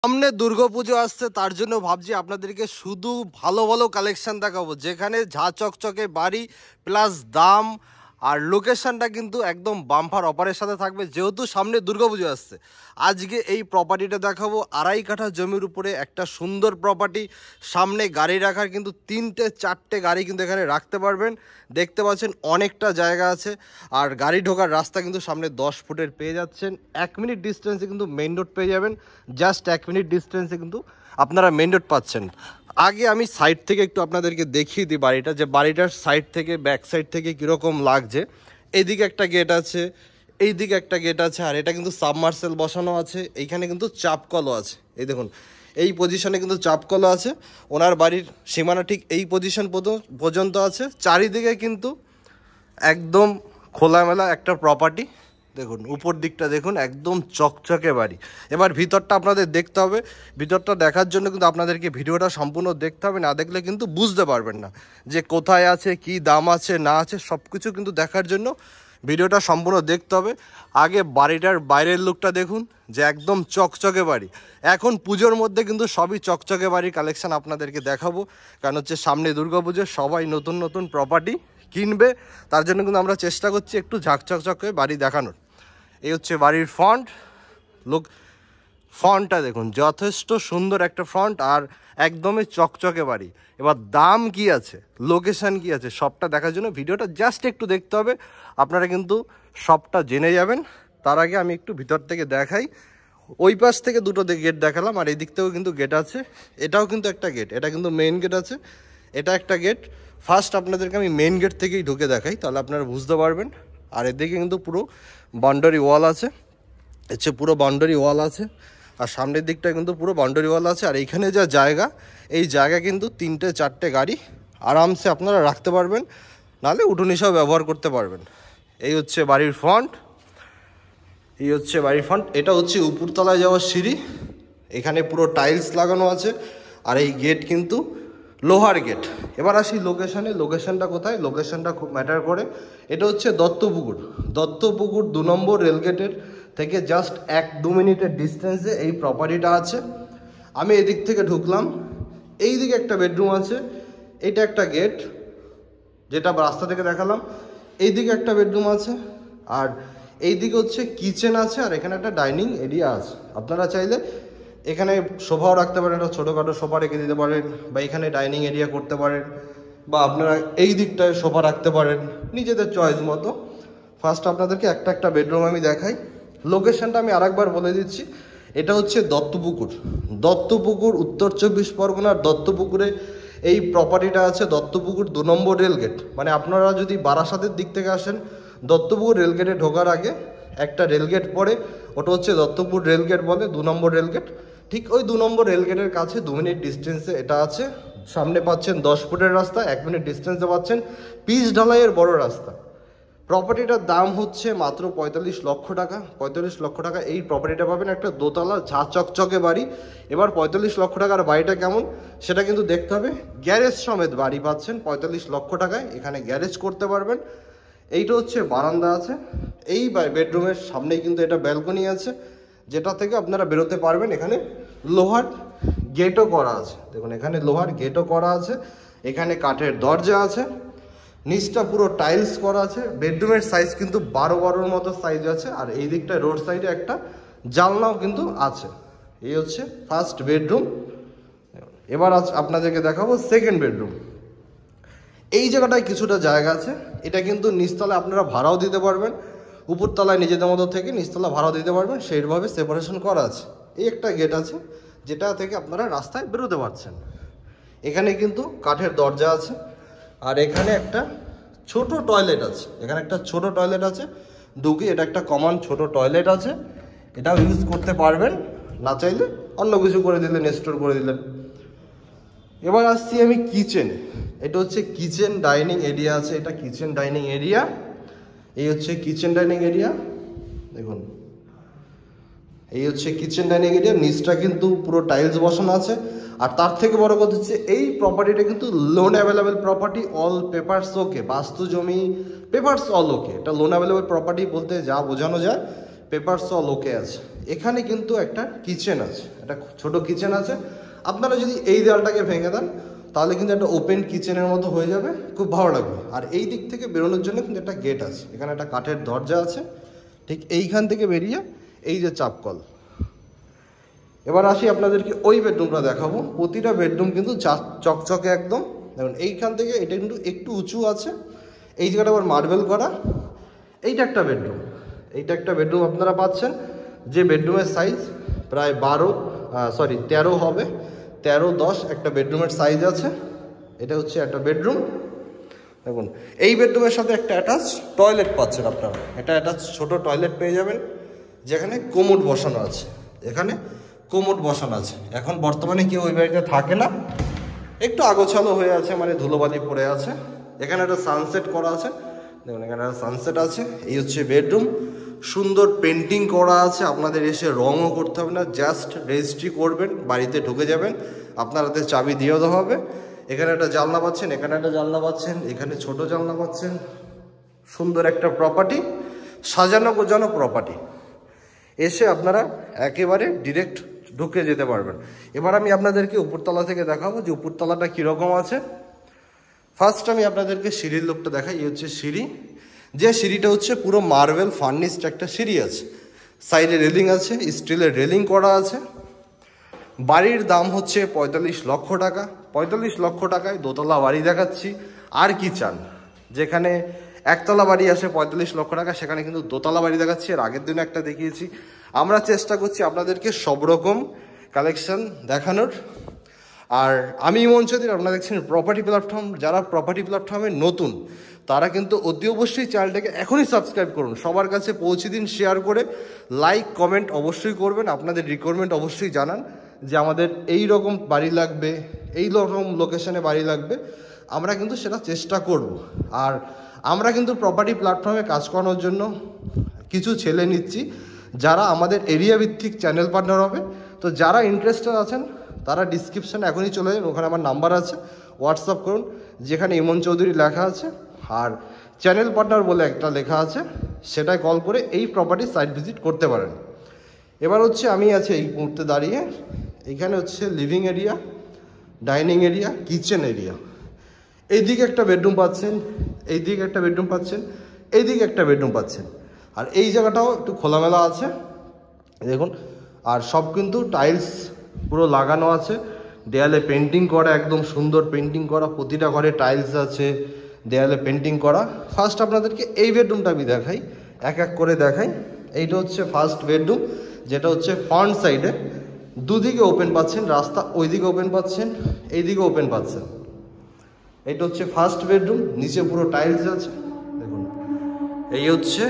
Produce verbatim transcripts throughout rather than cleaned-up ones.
সামনে দুর্গাপুজো আসছে, তার জন্য ভাবছি আপনাদেরকে শুধু ভালো ভালো কালেকশন দেখাবো, যেখানে ঝা চকচকে বাড়ি প্লাস দাম আর লোকেশনটা কিন্তু একদম বাম্পার অফারের সাথে থাকবে। যেহেতু সামনে দুর্গাপুজো আসছে, আজকে এই প্রপার্টিটা দেখাবো। আড়াই কাঠা জমির উপরে একটা সুন্দর প্রপার্টি, সামনে গাড়ি রাখার কিন্তু তিনটে চারটে গাড়ি কিন্তু এখানে রাখতে পারবেন। দেখতে পাচ্ছেন অনেকটা জায়গা আছে, আর গাড়ি ঢোকার রাস্তা কিন্তু সামনে দশ ফুটের পেয়ে যাচ্ছেন। এক মিনিট ডিস্টেন্সে কিন্তু মেইন রোড পেয়ে যাবেন, জাস্ট এক মিনিট ডিস্টেন্সে কিন্তু আপনারা মেইন রোড পাচ্ছেন। আগে আমি সাইড থেকে একটু আপনাদেরকে দেখিয়ে দিই বাড়িটা, যে বাড়িটার সাইড থেকে ব্যাক সাইড থেকে কীরকম লাগছে। এইদিকে একটা গেট আছে, এইদিকে একটা গেট আছে, আর এটা কিন্তু সাবমার্সেল বসানো আছে। এইখানে কিন্তু চাপকলও আছে, এই দেখুন এই পজিশনে কিন্তু চাপকলও আছে। ওনার বাড়ির সীমানা ঠিক এই পজিশন পর্যন্ত আছে। চারিদিকে কিন্তু একদম খোলামেলা একটা প্রপার্টি। দেখুন উপর দিকটা দেখুন, একদম চকচকে বাড়ি। এবার ভিতরটা আপনাদের দেখতে হবে। ভিতরটা দেখার জন্য কিন্তু আপনাদেরকে ভিডিওটা সম্পূর্ণ দেখতে হবে, না দেখলে কিন্তু বুঝতে পারবেন না যে কোথায় আছে, কি দাম আছে না আছে। সব কিছু কিন্তু দেখার জন্য ভিডিওটা সম্পূর্ণ দেখতে হবে। আগে বাড়িটার বাইরের লুকটা দেখুন, যে একদম চকচকে বাড়ি। এখন পুজোর মধ্যে কিন্তু সবই চকচকে বাড়ির কালেকশান আপনাদেরকে দেখাবো, কারণ হচ্ছে সামনে দুর্গাপুজো, সবাই নতুন নতুন প্রপার্টি কিনবে। তার জন্য কিন্তু আমরা চেষ্টা করছি একটু ঝাঁকচকচকে বাড়ি দেখানোর। এই হচ্ছে বাড়ির ফ্রন্ট লুক। ফ্রন্টটা দেখুন, যথেষ্ট সুন্দর একটা ফ্রন্ট, আর একদমই চকচকে বাড়ি। এবার দাম কি আছে, লোকেশান কি আছে, সবটা দেখার জন্য ভিডিওটা জাস্ট একটু দেখতে হবে, আপনারা কিন্তু সবটা জেনে যাবেন। তার আগে আমি একটু ভিতর থেকে দেখাই। ওই পাশ থেকে দুটো গেট দেখালাম, আর এই দিক থেকেও কিন্তু গেট আছে। এটাও কিন্তু একটা গেট, এটা কিন্তু মেইন গেট আছে, এটা একটা গেট। ফার্স্ট আপনাদেরকে আমি মেইন গেট থেকেই ঢুকে দেখাই, তাহলে আপনারা বুঝতে পারবেন। আর এদিকে কিন্তু পুরো বাউন্ডারি ওয়াল আছে, হচ্ছে পুরো বাউন্ডারি ওয়াল আছে। আর সামনের দিকটা কিন্তু পুরো বাউন্ডারি ওয়াল আছে। আর এইখানে যা জায়গা, এই জায়গা কিন্তু তিনটে চারটে গাড়ি আরামসে আপনারা রাখতে পারবেন, নাহলে উঠোন হিসাবে ব্যবহার করতে পারবেন। এই হচ্ছে বাড়ির ফ্রন্ট, এই হচ্ছে বাড়ির ফ্রন্ট। এটা হচ্ছে উপরতলায় যাওয়ার সিঁড়ি, এখানে পুরো টাইলস লাগানো আছে। আর এই গেট কিন্তু লোহার গেট। এবার আসি লোকেশানে। লোকেশানটা কোথায়, লোকেশানটা খুব ম্যাটার করে। এটা হচ্ছে দত্তপুকুর। দত্তপুকুর দু নম্বর রেলগেটের থেকে জাস্ট এক দু মিনিটের ডিস্টেন্সে এই প্রপার্টিটা আছে। আমি এদিক থেকে ঢুকলাম, এই দিকে একটা বেডরুম আছে, এইটা একটা গেট যেটা রাস্তা থেকে দেখালাম। এই দিকে একটা বেডরুম আছে, আর এই দিকে হচ্ছে কিচেন আছে, আর এখানে একটা ডাইনিং এরিয়া আছে। আপনারা চাইলে এখানে সোফাও রাখতে পারেন, একটা ছোটোখাটো সোফা রেখে দিতে পারেন, বা এখানে ডাইনিং এরিয়া করতে পারেন, বা আপনারা এই দিকটায় সোফা রাখতে পারেন নিজেদের চয়েস মতো। ফার্স্ট আপনাদেরকে একটা একটা বেডরুম আমি দেখাই। লোকেশনটা আমি আরেকবার বলে দিচ্ছি, এটা হচ্ছে দত্তপুকুর। দত্তপুকুর উত্তর চব্বিশ পরগনার দত্তপুকুরে এই প্রপার্টিটা আছে। দত্তপুকুর দু নম্বর রেলগেট, মানে আপনারা যদি বারাসাতের দিক থেকে আসেন, দত্তপুকুর রেলগেটে ঢোকার আগে একটা রেলগেট পড়ে, ওটা হচ্ছে দত্তপুর রেলগেট বলে, দু নম্বর রেলগেট। ঠিক ওই দু নম্বর রেলগেটের কাছে দু মিনিট ডিস্টেন্সে এটা আছে। সামনে পাচ্ছেন দশ ফুটের রাস্তা, এক মিনিট ডিস্টেন্সে পাচ্ছেন পিচ ঢালাইয়ের বড় রাস্তা। প্রপার্টিটার দাম হচ্ছে মাত্র পঁয়তাল্লিশ লক্ষ টাকা। পঁয়তাল্লিশ লক্ষ টাকা এই প্রপার্টিটা পাবেন, একটা দোতলা ঝা চকচকে বাড়ি। এবার পঁয়তাল্লিশ লক্ষ টাকার বাড়িটা কেমন সেটা কিন্তু দেখতে হবে। গ্যারেজ সমেত বাড়ি পাচ্ছেন পঁয়তাল্লিশ লক্ষ টাকায়, এখানে গ্যারেজ করতে পারবেন। এইটা হচ্ছে বারান্দা আছে, এই বেডরুমের সামনেই কিন্তু এটা ব্যালকনি আছে, যেটা থেকে আপনারা বেরোতে পারবেন। এখানে লোহার গেটও করা আছে, দেখুন এখানে লোহার গেটও করা আছে, এখানে কাঠের দরজা আছে, নিচটা পুরো টাইলস করা আছে। বেডরুমের সাইজ কিন্তু বারো বারোর মতো সাইজ আছে। আর এই দিকটা রোড সাইডে একটা জানলাও কিন্তু আছে। এই হচ্ছে ফার্স্ট বেডরুম। এবার আজ আপনাদেরকে দেখাবো সেকেন্ড বেডরুম। এই জায়গাটায় কিছুটা জায়গা আছে, এটা কিন্তু নিচতলায় আপনারা ভাড়াও দিতে পারবেন, উপরতলায় নিজেদের মতো থেকে নিচতলা ভাড়াও দিতে পারবেন, সেইভাবে সেপারেশন করা আছে। এই একটা গেট আছে, যেটা থেকে আপনারা রাস্তায় বেরোতে পারছেন। এখানে কিন্তু কাঠের দরজা আছে, আর এখানে একটা ছোট টয়লেট আছে। এখানে একটা ছোট টয়লেট আছে, ঢুকে এটা একটা কমন ছোট টয়লেট আছে, এটাও ইউজ করতে পারবেন, না চাইলে অন্য কিছু করে দিলেন, স্টোর করে দিলেন। এবার আসছি আমি কিচেনে। এটা হচ্ছে কিচেন ডাইনিং এরিয়া আছে, এটা কিচেন ডাইনিং এরিয়া। এই হচ্ছে কিচেন ডাইনিং এরিয়া, দেখুন এই হচ্ছে কিচেন ডাইনিং এরিয়া। নিচটা কিন্তু পুরো টাইলস বসানো আছে। আর তার থেকে বড় কথা হচ্ছে এই প্রপার্টিটা কিন্তু loan available property, all papers okay. বাস্তু জমি পেপারস অল ওকে, এটা লোন অ্যাভেলেবেল প্রপার্টি বলতে যা বোঝানো যায়, পেপারস অল ওকে আছে। এখানে কিন্তু একটা কিচেন আছে, একটা ছোট কিচেন আছে। আপনারা যদি এই দেওয়ালটাকে ভেঙে দেন তাহলে কিন্তু একটা ওপেন কিচেনের মতো হয়ে যাবে, খুব ভালো লাগবে। আর এই দিক থেকে বেরোনোর জন্য কিন্তু একটা গেট আছে, এখানে একটা কাঠের দরজা আছে, ঠিক এইখান থেকে বেরিয়ে এই যে চাপকল। এবার আসি আপনাদেরকে ওই বেডরুমটা দেখাবো। প্রতিটা বেডরুম কিন্তু চকচকে একদম। দেখুন এইখান থেকে এটা কিন্তু একটু উঁচু আছে, এই জায়গাটা আবার মার্বেল করা। এইটা একটা বেডরুম, এইটা একটা বেডরুম আপনারা পাচ্ছেন, যে বেডরুমের সাইজ প্রায় বারো সরি তেরো হবে, তেরো দশ একটা বেডরুমের সাইজ আছে। এটা হচ্ছে একটা বেডরুম। দেখুন এই বেডরুমের সাথে একটা অ্যাটাচ টয়লেট পাচ্ছেন আপনারা, একটা অ্যাটাচ ছোট টয়লেট পেয়ে যাবেন, যেখানে কোমোড বসানো আছে। এখানে কোমোড বসানো আছে। এখন বর্তমানে কেউ ওই বাড়িতে থাকে না, একটু আগোছালো হয়ে আছে, মানে ধুলোবালি পড়ে আছে। এখানে একটা সানসেট করা আছে, দেখুন এখানে একটা সানসেট আছে। এই হচ্ছে বেডরুম, সুন্দর পেন্টিং করা আছে। আপনাদের এসে রঙও করতে হবে না, জাস্ট রেজিস্ট্রি করবেন, বাড়িতে ঢুকে যাবেন, আপনার হাতে চাবি দিয়ে দেওয়া হবে। এখানে একটা জানলা পাচ্ছেন, এখানে একটা জানলা পাচ্ছেন, এখানে ছোট জানলা পাচ্ছেন। সুন্দর একটা প্রপার্টি, সাজানো গোজানো প্রপার্টি। এসে আপনারা একেবারে ডিরেক্ট ঢুকে যেতে পারবেন। এবার আমি আপনাদেরকে উপরতলা থেকে দেখাবো যে উপরতলাটা কীরকম আছে। ফার্স্ট আমি আপনাদেরকে সিঁড়ির লোকটা দেখাই। এই হচ্ছে সিঁড়ি, যে সিঁড়িটা হচ্ছে পুরো মার্বেল ফার্নিশড একটা সিঁড়ি আছে, সাইডে রেলিং আছে, স্টিলের রেলিং করা আছে। বাড়ির দাম হচ্ছে পঁয়তাল্লিশ লক্ষ টাকা। পঁয়তাল্লিশ লক্ষ টাকায় দোতলা বাড়ি দেখাচ্ছি। আর কি চান? যেখানে একতলা বাড়ি আসে পঁয়তাল্লিশ লক্ষ টাকা, সেখানে কিন্তু দোতলা বাড়ি দেখাচ্ছি। আর আগের দিনে একটা দেখিয়েছি। আমরা চেষ্টা করছি আপনাদেরকে সব রকম কালেকশন দেখানোর। আর আমি ইমন চৌধুরী, আপনারা দেখছেন প্রপার্টি প্ল্যাটফর্ম। যারা প্রপার্টি প্ল্যাটফর্মে নতুন তারা কিন্তু অতি অবশ্যই চ্যানেলটাকে এখনই সাবস্ক্রাইব করুন, সবার কাছে পৌঁছে দিন শেয়ার করে। লাইক কমেন্ট অবশ্যই করবেন, আপনাদের রিকোয়ারমেন্ট অবশ্যই জানান যে আমাদের এই রকম বাড়ি লাগবে, এই রকম লোকেশনে বাড়ি লাগবে। আমরা কিন্তু সেটা চেষ্টা করব। আর আমরা কিন্তু প্রপার্টি প্ল্যাটফর্মে কাজ করানোর জন্য কিছু ছেলে নিচ্ছি যারা আমাদের এরিয়া ভিত্তিক চ্যানেল পার্টনার হবে। তো যারা ইন্টারেস্টেড আছেন তারা ডিসক্রিপশানে এখনই চলে যান, ওখানে আমার নাম্বার আছে, হোয়াটসঅ্যাপ করুন, যেখানে ইমন চৌধুরী লেখা আছে আর চ্যানেল পার্টনার বলে একটা লেখা আছে, সেটাই কল করে এই প্রপার্টি সাইট ভিজিট করতে পারেন। এবার হচ্ছে আমি আছি এই মুহূর্তে দাঁড়িয়ে, এইখানে হচ্ছে living area, dining area, kitchen area. এইদিকে একটা বেডরুম পাচ্ছেন, এইদিকে একটা বেডরুম পাচ্ছেন, এইদিকে একটা বেডরুম পাচ্ছেন। আর এই জায়গাটাও একটু খোলামেলা আছে দেখুন। আর সব কিন্তু টাইলস পুরো লাগানো আছে, দেয়ালে পেন্টিং করা, একদম সুন্দর পেন্টিং করা, প্রতিটা ঘরে টাইলস আছে, দেয়ালে পেন্টিং করা। ফার্স্ট আপনাদেরকে এই বেডরুমটা আমি দেখাই, এক এক করে দেখাই। এইটা হচ্ছে ফার্স্ট বেডরুম, যেটা হচ্ছে ফ্রন্ট সাইডে। দুদিকে ওপেন পাচ্ছেন, রাস্তা ওইদিকে ওপেন পাচ্ছেন, এইদিকে ওপেন পাচ্ছেন। এইটা হচ্ছে ফার্স্ট বেডরুম, নিচে পুরো টাইলস আছে দেখুন। এই হচ্ছে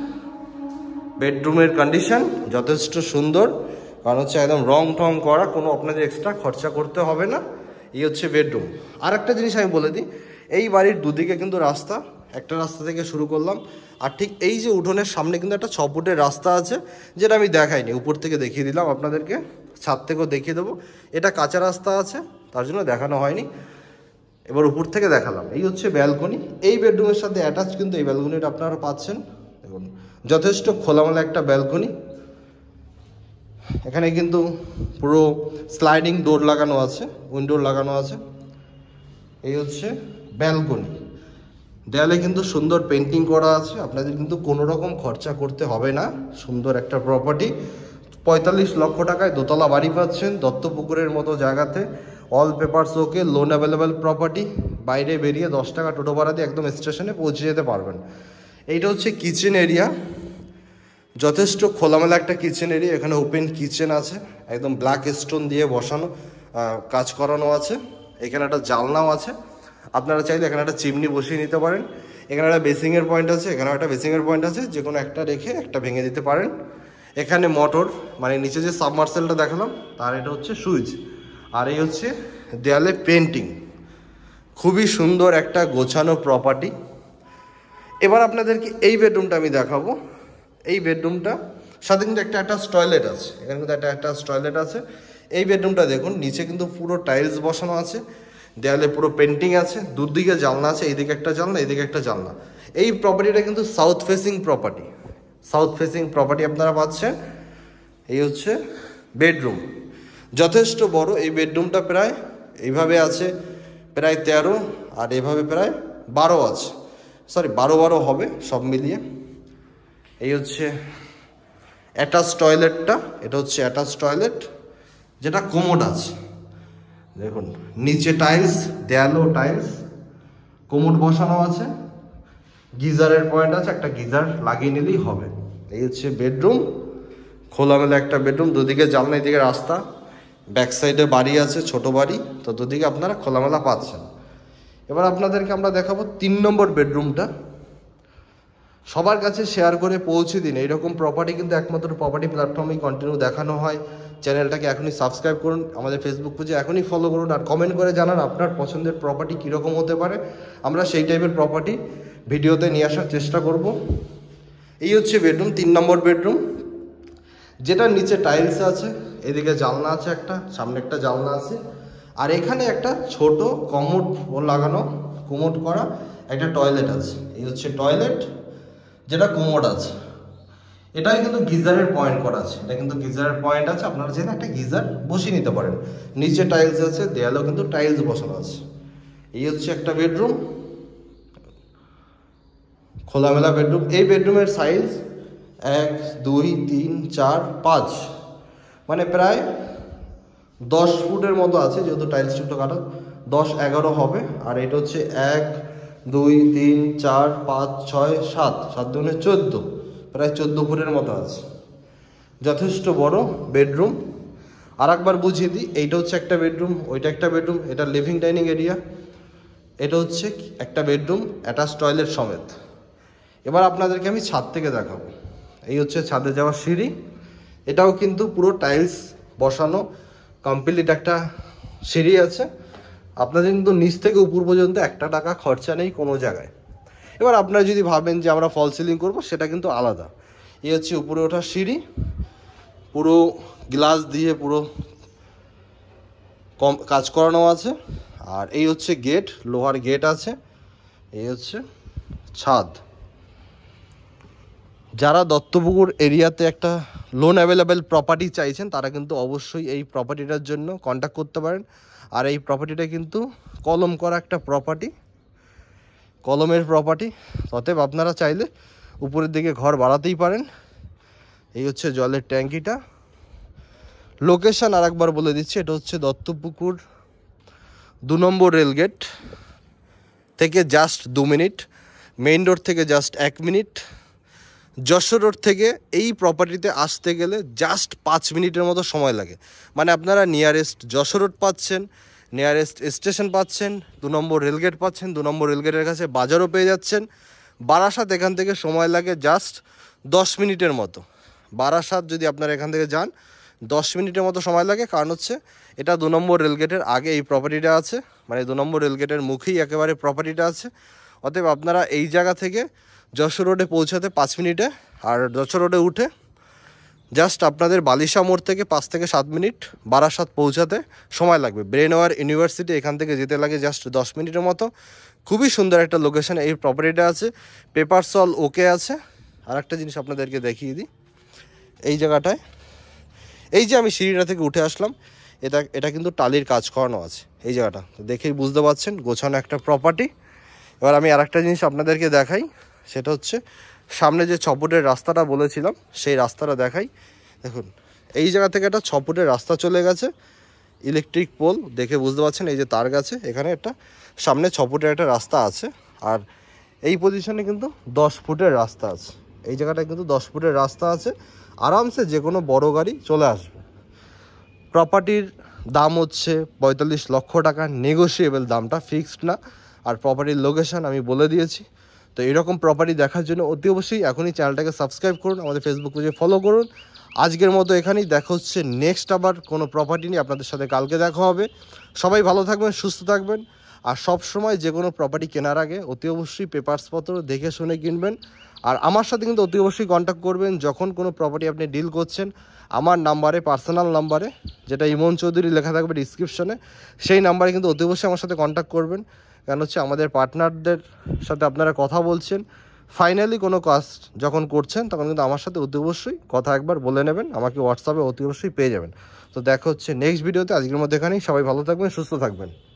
বেডরুমের কন্ডিশন, যথেষ্ট সুন্দর, কারণ হচ্ছে একদম রং টং করা, কোনো আপনাদের এক্সট্রা খরচা করতে হবে না। এই হচ্ছে বেডরুম। আর একটা জিনিস আমি বলে দিই, এই বাড়ির দুদিকে কিন্তু রাস্তা, একটা রাস্তা থেকে শুরু করলাম, আর ঠিক এই যে উঠোনের সামনে কিন্তু একটা ছ ফুটের রাস্তা আছে, যেটা আমি দেখাইনি, উপর থেকে দেখিয়ে দিলাম আপনাদেরকে, ছাদ থেকেও দেখিয়ে দেবো। এটা কাঁচা রাস্তা আছে, তার জন্য দেখানো হয়নি, এবার উপর থেকে দেখালাম। এই হচ্ছে ব্যালকনি, এই বেডরুমের সাথে অ্যাটাচ কিন্তু এই ব্যালকনিটা আপনারা পাচ্ছেন দেখুন। যথেষ্ট খোলামেলা একটা ব্যালকনি। এখানে কিন্তু পুরো স্লাইডিং ডোর লাগানো আছে, উইন্ডোর লাগানো আছে। এই হচ্ছে ব্যালকনি, দেয়ালে কিন্তু সুন্দর পেন্টিং করা আছে, আপনাদের কিন্তু কোনো রকম খরচা করতে হবে না। সুন্দর একটা প্রপার্টি, পঁয়তাল্লিশ লক্ষ টাকায় দোতলা বাড়ি পাচ্ছেন দত্তপুকুরের মতো জায়গাতে। All papers okay, loan available property. বাইরে বেরিয়ে দশ টাকা টোটো ভাড়া দিয়ে একদম স্টেশনে পৌঁছে যেতে পারবেন। এইটা হচ্ছে কিচেন এরিয়া, যথেষ্ট খোলামেলা একটা কিচেন এরিয়া। এখানে ওপেন কিচেন আছে, একদম ব্ল্যাক স্টোন দিয়ে বসানো, কাজ করানো আছে। এখানে একটা জানলাও আছে, আপনারা চাইলে এখানে একটা চিমনি বসিয়ে নিতে পারেন। এখানে একটা বেসিংয়ের পয়েন্ট আছে, এখানে একটা বেসিংয়ের পয়েন্ট আছে, যে কোনো একটা রেখে একটা ভেঙে দিতে পারেন। এখানে মোটর, মানে নিচে যে সাবমার্সেলটা দেখালাম তার এটা হচ্ছে সুইচ। আর এই হচ্ছে দেয়ালে পেন্টিং, খুবই সুন্দর একটা গোছানো প্রপার্টি। এবার আপনাদেরকে এই বেডরুমটা আমি দেখাবো। এই বেডরুমটা সাথে কিন্তু একটা অ্যাটাচ টয়লেট আছে, এখানে কিন্তু একটা অ্যাটাচ টয়লেট আছে। এই বেডরুমটা দেখুন, নিচে কিন্তু পুরো টাইলস বসানো আছে, দেয়ালে পুরো পেন্টিং আছে, দুদিকে জানলা আছে, এইদিকে একটা জানলা, এইদিকে একটা জানলা। এই প্রপার্টিটা কিন্তু south facing property, south facing property আপনারা পাচ্ছেন। এই হচ্ছে বেডরুম, যথেষ্ট বড়। এই বেডরুমটা প্রায় এইভাবে আছে প্রায় তেরো, আর এভাবে প্রায় বারো আছে, সরি বারো বারো হবে সব মিলিয়ে। এই হচ্ছে অ্যাটাচ টয়লেটটা, এটা হচ্ছে অ্যাটাচ টয়লেট যেটা কোমোড আছে। দেখুন নিচে টাইলস, দেয়ালও টাইলস, কোমোড বসানো আছে, গিজারের পয়েন্ট আছে, একটা গিজার লাগিয়ে নিলেই হবে। এই হচ্ছে বেডরুম, খোলামেলা একটা বেডরুম, দুদিকে জানলা, এদিকে রাস্তা, ব্যাক সাইডে বাড়ি আছে, ছোট বাড়ি, তো দুদিকে আপনারা খোলামেলা পাচ্ছেন। এবার আপনাদেরকে আমরা দেখাবো তিন নম্বর বেডরুমটা। সবার কাছে শেয়ার করে পৌঁছে দিন, এইরকম প্রপার্টি কিন্তু একমাত্র প্রপার্টি প্ল্যাটফর্মেই কন্টিনিউ দেখানো হয়। চ্যানেলটাকে এখনই সাবস্ক্রাইব করুন, আমাদের ফেসবুক পেজে এখনই ফলো করুন, আর কমেন্ট করে জানান আপনার পছন্দের প্রপার্টি কীরকম হতে পারে। আমরা সেই টাইপের প্রপার্টি ভিডিওতে নিয়ে আসার চেষ্টা করব। এই হচ্ছে বেডরুম, তিন নম্বর বেডরুম, যেটা নিচে টাইলস আছে, এদিকে জানলা আছে, একটা সামনে একটা জানলা আছে, আর এখানে একটা ছোট কমোড লাগানো, কোমোড করা একটা টয়লেট আছে। এই হচ্ছে টয়লেট যেটা কোমোড আছে, এটাই কিন্তু গিজারের পয়েন্ট করা আছে, এটা কিন্তু গিজারের পয়েন্ট আছে, আপনারা চাইলে একটা গিজার বসিয়ে নিতে পারেন। নিচে টাইলস আছে, দেয়ালেও কিন্তু টাইলস বসানো আছে। এই হচ্ছে একটা বেডরুম, খোলামেলা বেডরুম। এই বেডরুমের সাইজ এক দুই তিন চার পাঁচ, মানে প্রায় দশ ফুটের মতো আছে, যেহেতু টাইলস ছোটো কাটা, দশ এগারো হবে। আর এটা হচ্ছে এক দুই তিন চার পাঁচ ছয় সাত, সাত দুগুণে চোদ্দো, প্রায় চোদ্দো ফুটের মতো আছে, যথেষ্ট বড় বেডরুম। আর একবার বুঝিয়ে দিই, এইটা হচ্ছে একটা বেডরুম, ওইটা একটা বেডরুম, এটা লিভিং ডাইনিং এরিয়া, এটা হচ্ছে একটা বেডরুম অ্যাটাচ টয়লেট সমেত। এবার আপনাদেরকে আমি ছাদ থেকে দেখাবো। এই হচ্ছে ছাদে যাওয়ার সিঁড়ি, এটাও কিন্তু পুরো টাইলস বসানো কমপ্লিট একটা সিঁড়ি আছে। আপনাদের কিন্তু নিচ থেকে উপর পর্যন্ত একটা টাকা খরচা নেই কোনো জায়গায়। এবার আপনারা যদি ভাবেন যে আমরা ফল সিলিং করবো, সেটা কিন্তু আলাদা। এই হচ্ছে উপরে ওঠার সিঁড়ি, পুরো গ্লাস দিয়ে পুরো কম কাজ করানো আছে। আর এই হচ্ছে গেট, লোহার গেট আছে। এই হচ্ছে ছাদ। যারা দত্তপুকুর এরিয়াতে একটা লোন অ্যাভেলেবেল প্রপার্টি চাইছেন, তারা কিন্তু অবশ্যই এই প্রপার্টিটার জন্য কন্ট্যাক্ট করতে পারেন। আর এই প্রপার্টিটা কিন্তু কলম করা একটা প্রপার্টি, কলমের প্রপার্টি, অতএব আপনারা চাইলে উপরের দিকে ঘর বাড়াতেই পারেন। এই হচ্ছে জলের ট্যাঙ্কিটা। লোকেশান আর একবার বলে দিচ্ছি, এটা হচ্ছে দত্তপুকুর দু নম্বর রেলগেট থেকে জাস্ট দু মিনিট, মেইন রোড থেকে জাস্ট এক মিনিট, যশোর রোড থেকে এই প্রপার্টিতে আসতে গেলে জাস্ট পাঁচ মিনিটের মতো সময় লাগে। মানে আপনারা নিয়ারেস্ট যশোর রোড পাচ্ছেন, নিয়ারেস্ট স্টেশন পাচ্ছেন, দু নম্বর রেলগেট পাচ্ছেন, দু নম্বর রেলগেটের কাছে বাজারও পেয়ে যাচ্ছেন। বারাসাত এখান থেকে সময় লাগে জাস্ট দশ মিনিটের মতো। বারাসাত যদি আপনারা এখান থেকে যান, দশ মিনিটের মতো সময় লাগে, কারণ হচ্ছে এটা দু নম্বর রেলগেটের আগে এই প্রপার্টিটা আছে, মানে দু নম্বর রেলগেটের মুখেই একেবারে প্রপার্টিটা আছে। অতএব আপনারা এই জায়গা থেকে যশোর রোডে পৌঁছাতে পাঁচ মিনিটে, আর যশোর রোডে উঠে জাস্ট আপনাদের বালিশা মোড় থেকে পাঁচ থেকে সাত মিনিট বারাসাত পৌঁছাতে সময় লাগবে। ব্রেনওয়ার ইউনিভার্সিটি এখান থেকে যেতে লাগে জাস্ট দশ মিনিটের মতো। খুবই সুন্দর একটা লোকেশন এই প্রপার্টিটা আছে, পেপারস অল ওকে আছে। আর একটা জিনিস আপনাদেরকে দেখিয়ে দিই, এই জায়গাটায় এই যে আমি সিঁড়িটা থেকে উঠে আসলাম, এটা এটা কিন্তু টালির কাজ করানো আছে। এই জায়গাটা দেখেই বুঝতে পারছেন গোছানো একটা প্রপার্টি। এবার আমি আর একটা জিনিস আপনাদেরকে দেখাই, সেটা হচ্ছে সামনে যে ছ ফুটের রাস্তাটা বলেছিলাম, সেই রাস্তাটা দেখাই। দেখুন এই জায়গা থেকে একটা ছ ফুটের রাস্তা চলে গেছে, ইলেকট্রিক পোল দেখে বুঝতে পারছেন, এই যে তার গাছে এখানে একটা সামনে ছ ফুটের একটা রাস্তা আছে। আর এই পজিশনে কিন্তু দশ ফুটের রাস্তা আছে, এই জায়গাটায় কিন্তু দশ ফুটের রাস্তা আছে, আরামসে যে কোনো বড় গাড়ি চলে আসবে। প্রপার্টির দাম হচ্ছে পঁয়তাল্লিশ লক্ষ টাকা, নেগোশিয়েবল, দামটা ফিক্সড না। আর প্রপার্টির লোকেশান আমি বলে দিয়েছি। তো এরকম প্রপার্টি দেখার জন্য অতি অবশ্যই এখনই চ্যানেলটাকে সাবস্ক্রাইব করুন, আমাদের ফেসবুক পেজে ফলো করুন। আজকের মতো এখানেই, দেখা হচ্ছে নেক্সট আবার কোনো প্রপার্টি নিয়ে আপনাদের সাথে কালকে দেখা হবে। সবাই ভালো থাকবেন, সুস্থ থাকবেন। আর সব সময় যে কোনো প্রপার্টি কেনার আগে অতি অবশ্যই পেপারসপত্র দেখে শুনে কিনবেন। আর আমার সাথে কিন্তু অতি অবশ্যই কন্ট্যাক্ট করবেন যখন কোনো প্রপার্টি আপনি ডিল করছেন। আমার নাম্বারে, পার্সোনাল নাম্বারে, যেটা ইমন চৌধুরী লেখা থাকবে ডিসক্রিপশনে, সেই নাম্বারে কিন্তু অতি অবশ্যই আমার সাথে কন্ট্যাক্ট করবেন। কারণ হচ্ছে আমাদের পার্টনারদের সাথে আপনারা কথা বলছেন, ফাইনালি কোনো কাজ যখন করছেন তখন কিন্তু আমার সাথে অতি অবশ্যই কথা একবার বলে নেবেন, আমাকে হোয়াটসঅ্যাপে অতি অবশ্যই পেয়ে যাবেন। তো দেখা হচ্ছে নেক্সট ভিডিওতে, আজকের মধ্যে এখানেই। সবাই ভালো থাকবেন, সুস্থ থাকবেন।